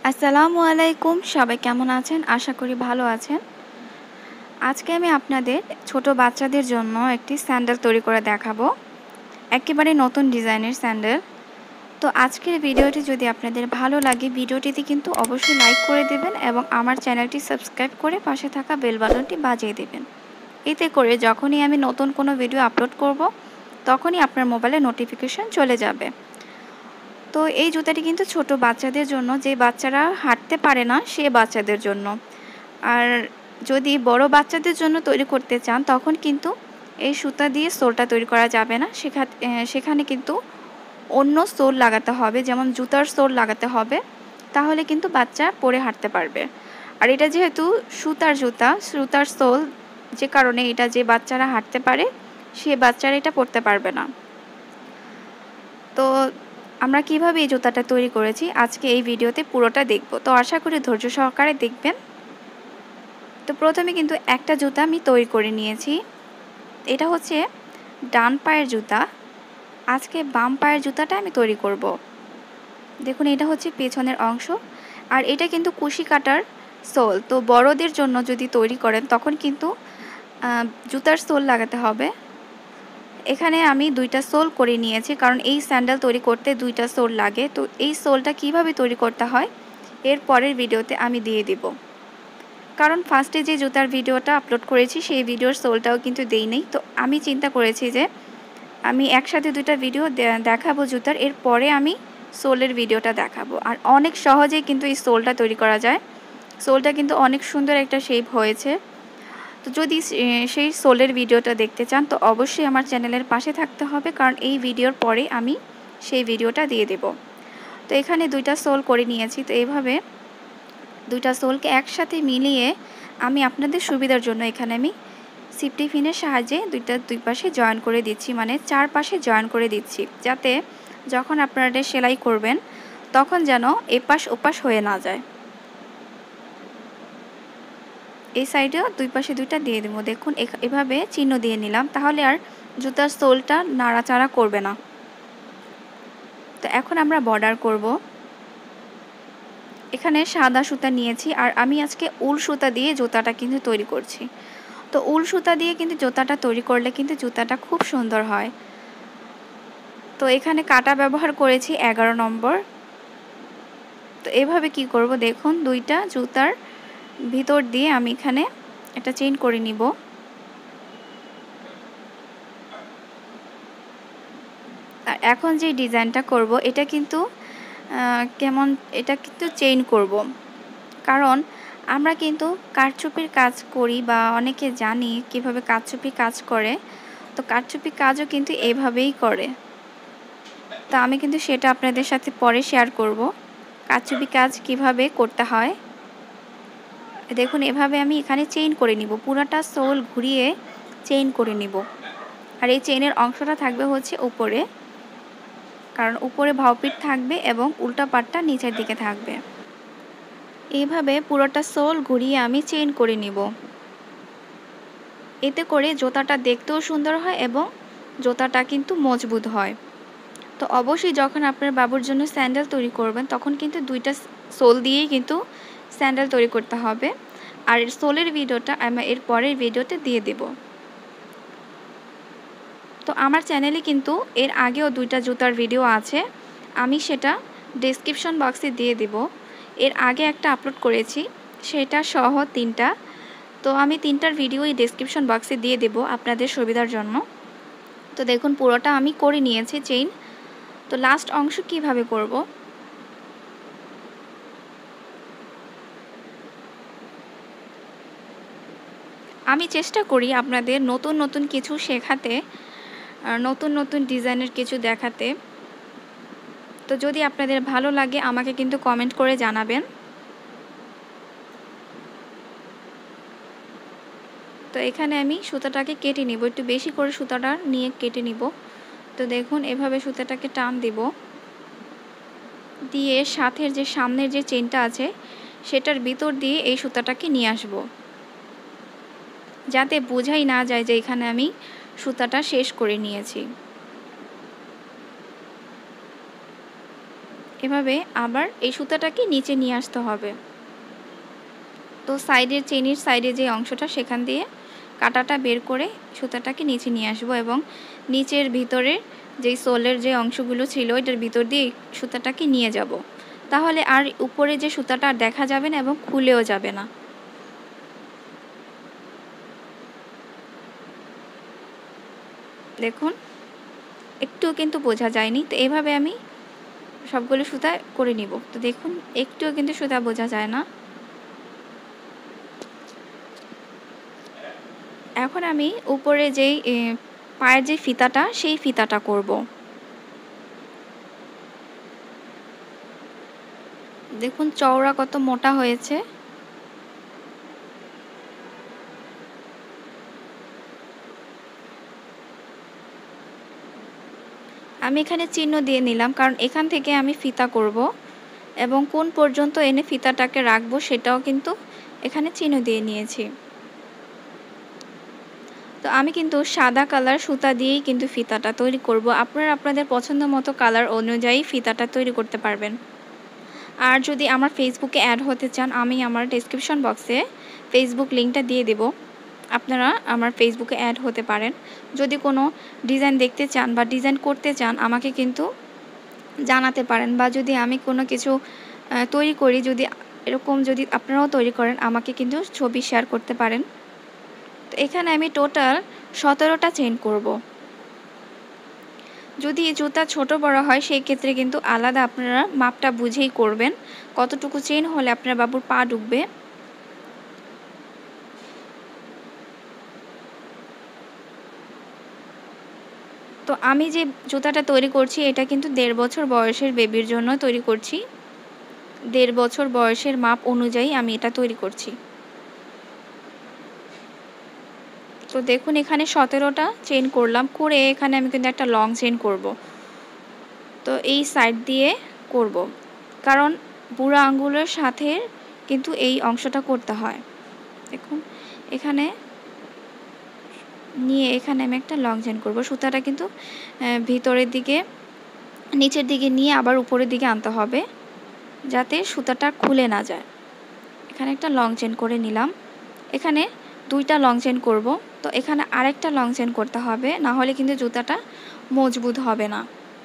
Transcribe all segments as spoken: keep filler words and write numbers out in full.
আসসালামু আলাইকুম। সবাই কেমন আছেন? আশা করি ভালো আছেন। আজকে আমি আপনাদের ছোট বাচ্চাদের জন্য একটি স্যান্ডেল তৈরি করে দেখাবো। একেবারে নতুন ডিজাইনের স্যান্ডেল। তো আজকের ভিডিওটি যদি আপনাদের ভালো লাগে, ভিডিওটিতে কিন্তু অবশ্যই লাইক করে দেবেন এবং আমার চ্যানেলটি সাবস্ক্রাইব করে পাশে থাকা বেল বাটনটি বাজিয়ে দেবেন। এতে করে যখনই আমি নতুন কোনো ভিডিও আপলোড করব, তখনই আপনার মোবাইলে নোটিফিকেশন চলে যাবে। তো এই জুতাটি কিন্তু ছোট বাচ্চাদের জন্য, যে বাচ্চারা হাঁটতে পারে না সে বাচ্চাদের জন্য। আর যদি বড় বাচ্চাদের জন্য তৈরি করতে চান, তখন কিন্তু এই সুতা দিয়ে সোলটা তৈরি করা যাবে না। সেখানে সেখানে কিন্তু অন্য সোল লাগাতে হবে, যেমন জুতার সোল লাগাতে হবে, তাহলে কিন্তু বাচ্চা পরে হাঁটতে পারবে। আর এটা যেহেতু সুতার জুতা, সুতার সোল, যে কারণে এটা যে বাচ্চারা হাঁটতে পারে সে বাচ্চারা এটা পরতে পারবে না। তো আমরা কিভাবে এই জুতাটা তৈরি করেছি আজকে এই ভিডিওতে পুরোটা দেখব। তো আশা করি ধৈর্য সহকারে দেখবেন। তো প্রথমে কিন্তু একটা জুতা আমি তৈরি করে নিয়েছি। এটা হচ্ছে ডান পায়ের জুতা। আজকে বাম পায়ের জুতাটা আমি তৈরি করব। দেখুন, এটা হচ্ছে পেছনের অংশ, আর এটা কিন্তু কুশি কাটার সোল। তো বড়দের জন্য যদি তৈরি করেন তখন কিন্তু জুতার সোল লাগাতে হবে। এখানে আমি দুইটা সোল করে নিয়েছি, কারণ এই স্যান্ডেল তৈরি করতে দুইটা সোল লাগে। তো এই সোলটা কিভাবে তৈরি করতে হয় এর পরের ভিডিওতে আমি দিয়ে দিব, কারণ ফার্স্টে যে জুতার ভিডিওটা আপলোড করেছি সেই ভিডিওর সোলটাও কিন্তু দেই নেই। তো আমি চিন্তা করেছি যে আমি একসাথে দুইটা ভিডিও দেখাবো জুতার, এর পরে আমি সোলের ভিডিওটা দেখাবো। আর অনেক সহজেই কিন্তু এই সোলটা তৈরি করা যায়। সোলটা কিন্তু অনেক সুন্দর একটা শেপ হয়েছে। তো যদি সেই সোলের ভিডিওটা দেখতে চান তো অবশ্যই আমার চ্যানেলের পাশে থাকতে হবে, কারণ এই ভিডিওর পরে আমি সেই ভিডিওটা দিয়ে দেব। তো এখানে দুইটা সোল করে নিয়েছি। তো এইভাবে দুইটা সোলকে একসাথে মিলিয়ে আমি আপনাদের সুবিধার জন্য এখানে আমি সিফটি পিনের সাহায্যে দুইটা দুই পাশে জয়েন করে দিচ্ছি, মানে চার পাশে জয়েন করে দিচ্ছি, যাতে যখন আপনারা সেলাই করবেন তখন যেন এপাশ ওপাশ হয়ে না যায়। এই সাইডেও দুই পাশে দুইটা দিয়ে দেবো। দেখুন, এভাবে চিহ্ন দিয়ে নিলাম, তাহলে আর জুতার সোলটা নাড়াচাড়া করবে না। তো এখন আমরা বর্ডার করব। এখানে সাদা সুতা নিয়েছি, আর আমি আজকে উল সুতা দিয়ে জুতাটা কিন্তু তৈরি করছি। তো উল সুতা দিয়ে কিন্তু জুতাটা তৈরি করলে কিন্তু জুতাটা খুব সুন্দর হয়। তো এখানে কাটা ব্যবহার করেছি এগারো নম্বর। তো এভাবে কি করব, দেখুন দুইটা জুতার ভিতর দিয়ে আমি এখানে একটা চেইন করে নিব। আর এখন যে ডিজাইনটা করব এটা কিন্তু কেমন, এটা কিন্তু চেইন করব, কারণ আমরা কিন্তু কারচুপির কাজ করি বা অনেকে জানি কিভাবে কারচুপি কাজ করে। তো কারচুপি কাজও কিন্তু এভাবেই করে। তো আমি কিন্তু সেটা আপনাদের সাথে পরে শেয়ার করব, কারচুপি কাজ কিভাবে করতে হয়। দেখুন, এভাবে আমি এখানে চেইন করে নিব, পুরোটা সোল ঘুরিয়ে চেইন করে নিব। আর এই চেইনের অংশটা থাকবে হচ্ছে উপরে, কারণ উপরে ভাওপিট থাকবে এবং উল্টা পাটটা নিচের দিকে থাকবে। এইভাবে পুরোটা সোল ঘুরিয়ে আমি চেইন করে নিব। এতে করে জুতাটা দেখতেও সুন্দর হয় এবং জুতাটা কিন্তু মজবুত হয়। তো অবশ্যই যখন আপনার বাবুর জন্য স্যান্ডেল তৈরি করবেন তখন কিন্তু দুইটা সোল দিয়েই কিন্তু স্যান্ডেল তৈরি করতে হবে। আর সোলের ভিডিওটা আমি এর পরের ভিডিওতে দিয়ে দেব। তো আমার চ্যানেলে কিন্তু এর আগেও দুইটা জুতার ভিডিও আছে, আমি সেটা ডেসক্রিপশন বক্সে দিয়ে দেব। এর আগে একটা আপলোড করেছি সেটা সহ তিনটা। তো আমি তিনটার ভিডিওই ডেসক্রিপশন বক্সে দিয়ে দেব আপনাদের সুবিধার জন্য। তো দেখুন, পুরোটা আমি করে নিয়েছি চেইন। তো লাস্ট অংশ কিভাবে করব, আমি চেষ্টা করি আপনাদের নতুন নতুন কিছু শেখাতে, নতুন নতুন ডিজাইনের কিছু দেখাতে। তো যদি আপনাদের ভালো লাগে আমাকে কিন্তু কমেন্ট করে জানাবেন। তো এখানে আমি সুতাটাকে কেটে নিব, একটু বেশি করে সুতাটা নিয়ে কেটে নিব। তো দেখুন, এভাবে সুতাটাকে টান দিব, দিয়ে সাথের যে সামনের যে চেনটা আছে সেটার ভিতর দিয়ে এই সুতাটাকে নিয়ে আসব, যাতে বোঝাই না যায় যে এখানে আমি সুতাটা শেষ করে নিয়েছি। এভাবে আবার এই সুতাটাকে নিচে নিয়ে আসতে হবে। তো সাইডের চেনের সাইডে যে অংশটা সেখান দিয়ে কাঁটাটা বের করে সুতাটাকে নিচে নিয়ে আসবো এবং নিচের ভিতরে যেই সোলের যে অংশগুলো ছিল এটার ভিতর দিয়ে সুতাটাকে নিয়ে যাব। তাহলে আর উপরে যে সুতাটা আর দেখা যাবে না এবং খুলেও যাবে না। দেখুন একটুও কিন্তু বোঝা যায়নি। তো এইভাবে আমি সবগুলো সুতা করে নিব। তো দেখুন একটুও কিন্তু সুতা বোঝা যায় না। এখন আমি উপরে যেই পায়ের যে ফিতাটা সেই ফিতাটা করব। দেখুন চওড়া কত মোটা হয়েছে। আমি এখানে চিহ্ন দিয়ে নিলাম কারণ এখান থেকে আমি ফিতা করব এবং কোন পর্যন্ত এনে ফিতাটাকে রাখবো সেটাও কিন্তু এখানে চিহ্ন দিয়ে নিয়েছি। তো আমি কিন্তু সাদা কালার সুতা দিয়েই কিন্তু ফিতাটা তৈরি করব। আপনারা আপনাদের পছন্দ মতো কালার অনুযায়ী ফিতাটা তৈরি করতে পারবেন। আর যদি আমার ফেসবুকে অ্যাড হতে চান আমি আমার ডেসক্রিপশন বক্সে ফেসবুক লিঙ্কটা দিয়ে দেব। আপনারা আমার ফেসবুকে অ্যাড হতে পারেন। যদি কোনো ডিজাইন দেখতে চান বা ডিজাইন করতে চান আমাকে কিন্তু জানাতে পারেন, বা যদি আমি কোনো কিছু তৈরি করি, যদি এরকম যদি আপনারাও তৈরি করেন আমাকে কিন্তু ছবি শেয়ার করতে পারেন। তো এখানে আমি টোটাল সতেরোটা চেইন করব। যদি জুতা ছোট বড় হয় সেই ক্ষেত্রে কিন্তু আলাদা আপনারা মাপটা বুঝেই করবেন কতটুকু চেইন হলে আপনার বাবুর পা ঢুকবে। তো আমি যে জুতাটা তৈরি করছি এটা কিন্তু দেড় বছর বয়সের বেবির জন্য তৈরি করছি। দেড় বছর বয়সের মাপ অনুযায়ী আমি এটা তৈরি করছি। তো দেখুন এখানে সতেরোটা চেইন করলাম, করে এখানে আমি কিন্তু একটা লং চেইন করব। তো এই সাইড দিয়ে করব কারণ বুড়ো আঙ্গুলের সাথে কিন্তু এই অংশটা করতে হয়। দেখুন এখানে নিয়ে এখানে আমি একটা লং চেইন করব। সুতাটা কিন্তু ভিতরের দিকে নিচের দিকে নিয়ে আবার উপরের দিকে আনতে হবে যাতে সুতাটা খুলে না যায়। এখানে একটা লং চেইন করে নিলাম। এখানে দুইটা লং চেইন করব। তো এখানে আরেকটা লং চেইন করতে হবে, না হলে কিন্তু জুতাটা মজবুত হবে না।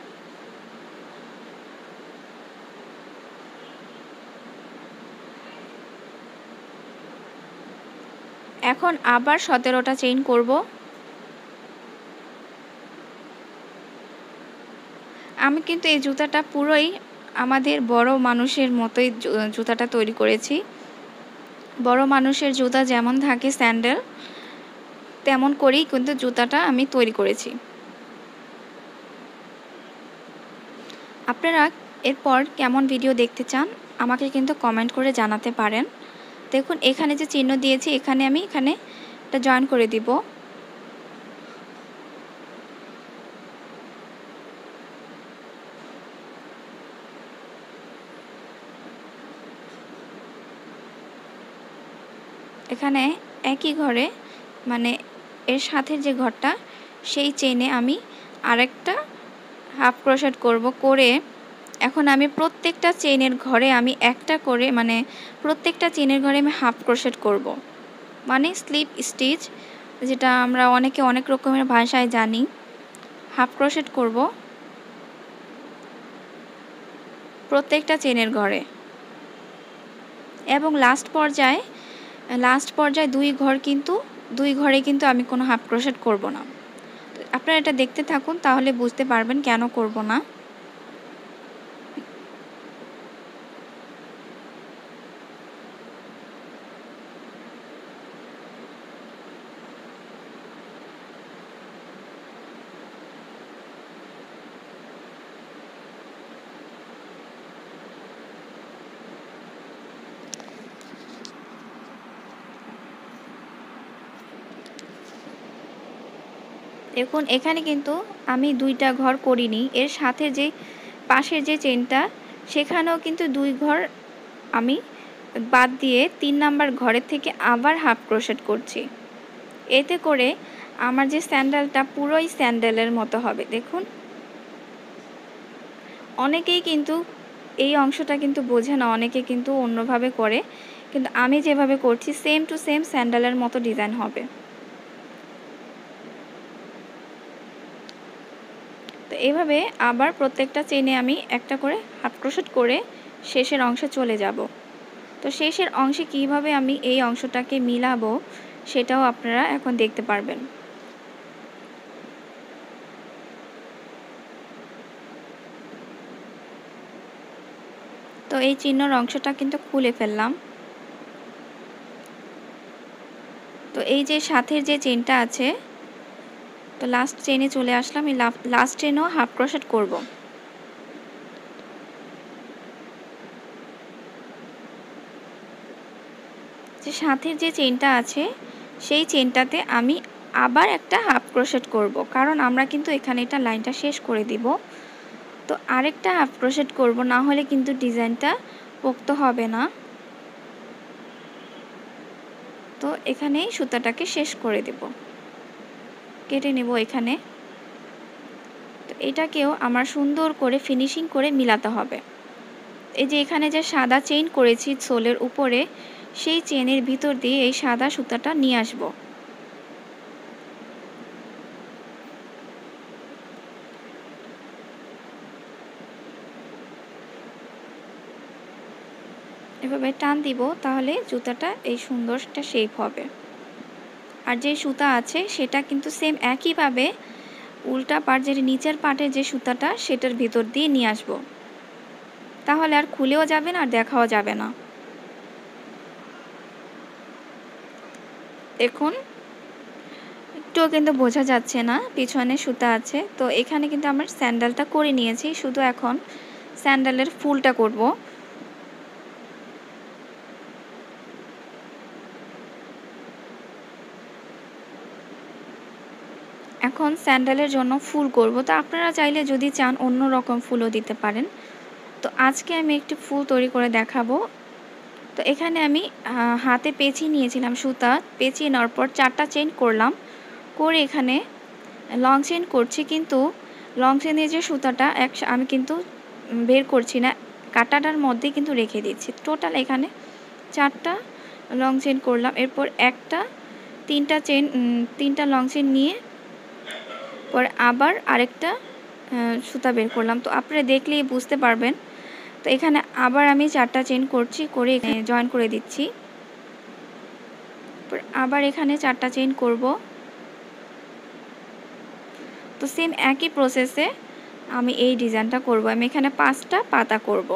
এখন আবার সতেরোটা চেইন করব। আমি কিন্তু এই জুতাটা পুরোই আমাদের বড় মানুষের মতোই জুতাটা তৈরি করেছি। বড় মানুষের জুতা যেমন থাকে স্যান্ডেল তেমন করেই কিন্তু জুতাটা আমি তৈরি করেছি। আপনারা এরপর কেমন ভিডিও দেখতে চান আমাকে কিন্তু কমেন্ট করে জানাতে পারেন। দেখুন এখানে যে চিহ্ন দিয়েছি এখানে আমি এখানে এটা জয়েন করে দিব। এখানে একই ঘরে মানে এর সাথে যে ঘরটা সেই চেইনে আমি আরেকটা হাফ ক্রোশেট করব। করে এখন আমি প্রত্যেকটা চেইনের ঘরে আমি একটা করে মানে প্রত্যেকটা চেইনের ঘরে আমি হাফ ক্রোশেট করব, মানে স্লিপ স্টিচ, যেটা আমরা অনেকে অনেক রকমের ভাষায় জানি। হাফ ক্রোশেট করব প্রত্যেকটা চেইনের ঘরে এবং লাস্ট পর্যায়ে লাস্ট পর্যায়ে দুই ঘর কিন্তু দুই ঘরে কিন্তু আমি কোনো হাফ ক্রোশেট করব না। আপনারা এটা দেখতে থাকুন তাহলে বুঝতে পারবেন কেন করব না। দেখুন এখানে কিন্তু আমি দুইটা ঘর করিনি, এর সাথে যে পাশের যে চেনটা সেখানেও কিন্তু দুই ঘর আমি বাদ দিয়ে তিন নাম্বার ঘরের থেকে আবার হাফ ক্রোশেট করছি। এতে করে আমার যে স্যান্ডেলটা পুরোই স্যান্ডেলের মতো হবে। দেখুন অনেকেই কিন্তু এই অংশটা কিন্তু বোঝে না, অনেকে কিন্তু অন্যভাবে করে, কিন্তু আমি যেভাবে করছি সেম টু সেম স্যান্ডেলের মতো ডিজাইন হবে। তো এইভাবে আবার প্রত্যেকটা চেনে আমি একটা করে হাফ ক্রোশেট করে শেষের অংশে চলে যাব। তো শেষের অংশে কিভাবে আমি এই অংশটাকে মিলাবো সেটাও আপনারা এখন দেখতে পারবেন। তো এই চিহ্নর অংশটা কিন্তু খুলে ফেললাম। তো এই যে সাথের যে চেনটা আছে, তো লাস্ট চেনে চলে আসলাম। এই লাস্ট চেনও হাফ ক্রোশেট করব। যে সাথের যে চেনটা আছে সেই চেনটাতে আমি আবার একটা হাফ ক্রোশেট করব, কারণ আমরা কিন্তু এখানে এটা লাইনটা শেষ করে দিব। তো আরেকটা হাফ ক্রোশেট করব, না হলে কিন্তু ডিজাইনটা পোক্ত হবে না। তো এখানে সুতাটাকে শেষ করে দেব, কেটে নেব এখানে। তো এটাকেও আমার সুন্দর করে ফিনিশিং করে মিলাতে হবে। এই যে এখানে যে সাদা চেইন করেছি সোলের উপরে, সেই চেনের ভিতর দিয়ে এই সাদা সুতাটা নিয়ে আসব। এভাবে টান দিব, তাহলে জুতাটা এই সুন্দর একটা শেপ হবে। আর যে সুতা আছে সেটা কিন্তু সেম একইভাবে উল্টা পাট, যে নিচের পাটের যে সুতাটা সেটার ভিতর দিয়ে নিয়ে আসব, তাহলে আর খুলেও যাবে না আর দেখাও যাবে না। দেখুন একটুও কিন্তু বোঝা যাচ্ছে না পিছনে সুতা আছে। তো এখানে কিন্তু আমার স্যান্ডেলটা করে নিয়েছি, শুধু এখন স্যান্ডেলের ফুলটা করব। এখন স্যান্ডেলের জন্য ফুল করব। তো আপনারা চাইলে যদি চান অন্য রকম ফুলও দিতে পারেন। তো আজকে আমি একটি ফুল তৈরি করে দেখাবো। তো এখানে আমি হাতে পেঁচিয়ে নিয়েছিলাম সুতা, পেঁচিয়ে নেওয়ার পর চারটা চেইন করলাম, করে এখানে লং চেইন করছি, কিন্তু লং চেইনের যে সুতাটা এক আমি কিন্তু বের করছি না, কাটাটার মধ্যে কিন্তু রেখে দিচ্ছি। টোটাল এখানে চারটা লং চেইন করলাম। এরপর একটা তিনটা চেইন তিনটা লং চেইন নিয়ে পরে আবার আরেকটা সুতা বের করলাম। তো আপনারা দেখলেই বুঝতে পারবেন। তো এখানে আবার আমি চারটা চেইন করছি, করে এখানে জয়েন করে দিচ্ছি। আবার এখানে চারটা চেইন করব। তো সেম একই প্রসেসে আমি এই ডিজাইনটা করব। আমি এখানে পাঁচটা পাতা করব।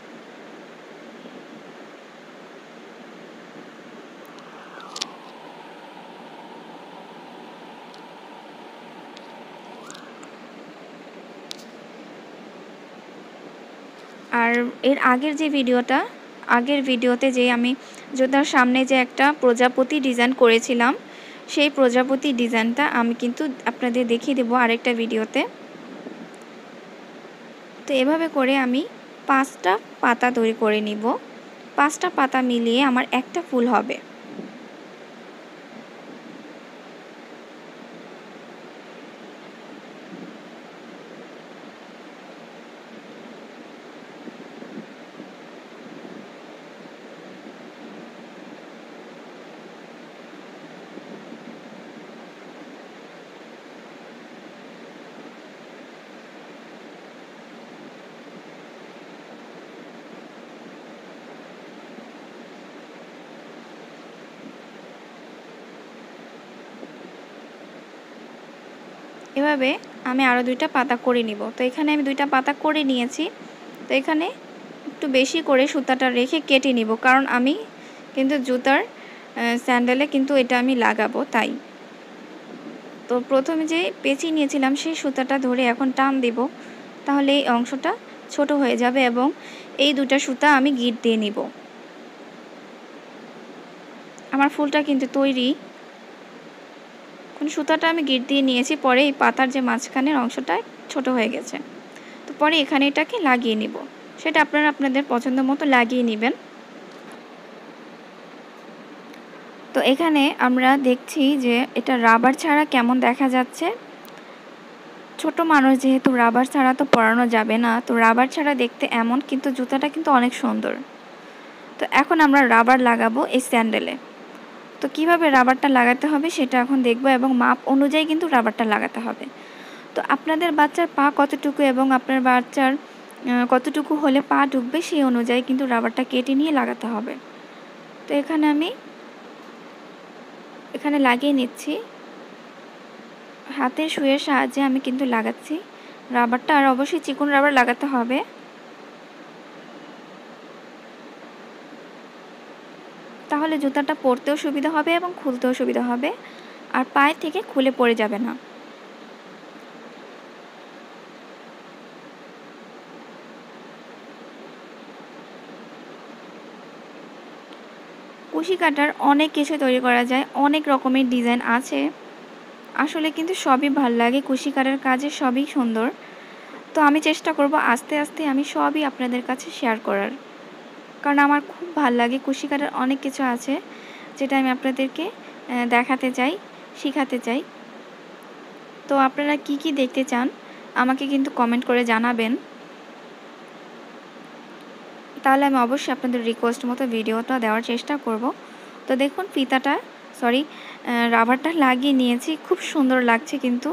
আর এর আগের যে ভিডিওটা আগের ভিডিওতে যে আমি জুতার সামনে যে একটা প্রজাপতি ডিজাইন করেছিলাম, সেই প্রজাপতি ডিজাইনটা আমি কিন্তু আপনাদের দেখিয়ে দেবো আরেকটা ভিডিওতে। তো এভাবে করে আমি পাঁচটা পাতা তৈরি করে নিব। পাঁচটা পাতা মিলিয়ে আমার একটা ফুল হবে। এভাবে আমি আরও দুইটা পাতা করে নিব। তো এখানে আমি দুইটা পাতা করে নিয়েছি। তো এখানে একটু বেশি করে সুতাটা রেখে কেটে নিব, কারণ আমি কিন্তু জুতার স্যান্ডেলে কিন্তু এটা আমি লাগাবো, তাই। তো প্রথমে যে পেঁচিয়ে নিয়েছিলাম সেই সুতাটা ধরে এখন টান দেব, তাহলে এই অংশটা ছোট হয়ে যাবে এবং এই দুটা সুতা আমি গিট দিয়ে নিব। আমার ফুলটা কিন্তু তৈরি। সুতাটা আমি গিট দিয়ে নিয়েছি, পরে এই পাতার যে মাঝখানের অংশটা ছোট হয়ে গেছে। তো পরে এখানে এটাকে লাগিয়ে নিব, সেটা আপনারা আপনাদের পছন্দ মতো লাগিয়ে নেবেন। তো এখানে আমরা দেখছি যে এটা রাবার ছাড়া কেমন দেখা যাচ্ছে। ছোট মানুষ যেহেতু রাবার ছাড়া তো পরানো যাবে না, তো রাবার ছাড়া দেখতে এমন, কিন্তু জুতাটা কিন্তু অনেক সুন্দর। তো এখন আমরা রাবার লাগাবো এই স্যান্ডেলে। তো কিভাবে রাবারটা লাগাতে হবে সেটা এখন দেখব, এবং মাপ অনুযায়ী কিন্তু রাবারটা লাগাতে হবে। তো আপনাদের বাচ্চার পা কতটুকু এবং আপনার বাচ্চার কতটুকু হলে পা ঢুকবে সেই অনুযায়ী কিন্তু রাবারটা কেটে নিয়ে লাগাতে হবে। তো এখানে আমি এখানে লাগিয়ে নিচ্ছি, হাতের সুইয়ের সাহায্যে আমি কিন্তু লাগাচ্ছি রাবারটা। আর অবশ্যই চিকন রাবার লাগাতে হবে। তাহলে জুতাটা পরতেও সুবিধা হবে এবং খুলতেও সুবিধা হবে, আর পায়ে থেকে খুলে পড়ে যাবে না। কুশি কাটার অনেক কিছু তৈরি করা যায়, অনেক রকমের ডিজাইন আছে। আসলে কিন্তু সবই ভালো লাগে, কুশি কাটার কাজে সবই সুন্দর। তো আমি চেষ্টা করব আস্তে আস্তে আমি সবই আপনাদের কাছে শেয়ার করার, কারণ আমার খুব ভালো লাগে। কুশি কাটার অনেক কিছু আছে যেটা আমি আপনাদেরকে দেখাতে চাই, শেখাতে চাই। তো আপনারা কি কি দেখতে চান আমাকে কিন্তু কমেন্ট করে জানাবেন, তাহলে আমি অবশ্যই আপনাদের রিকোয়েস্ট মতো ভিডিওটা দেওয়ার চেষ্টা করব। তো দেখুন ফিতাটা সরি রাবারটা লাগিয়ে নিয়েছি, খুব সুন্দর লাগছে কিন্তু।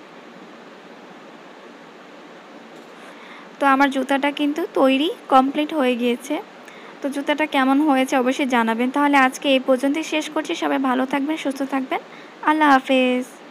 তো আমার জুতাটা কিন্তু তৈরি কমপ্লিট হয়ে গিয়েছে। তো জুতাটা কেমন হয়েছে অবশ্যই জানাবেন। তাহলে আজকে এই পর্যন্তই শেষ করছি। সবাই ভালো থাকবেন, সুস্থ থাকবেন। আল্লাহ হাফেজ।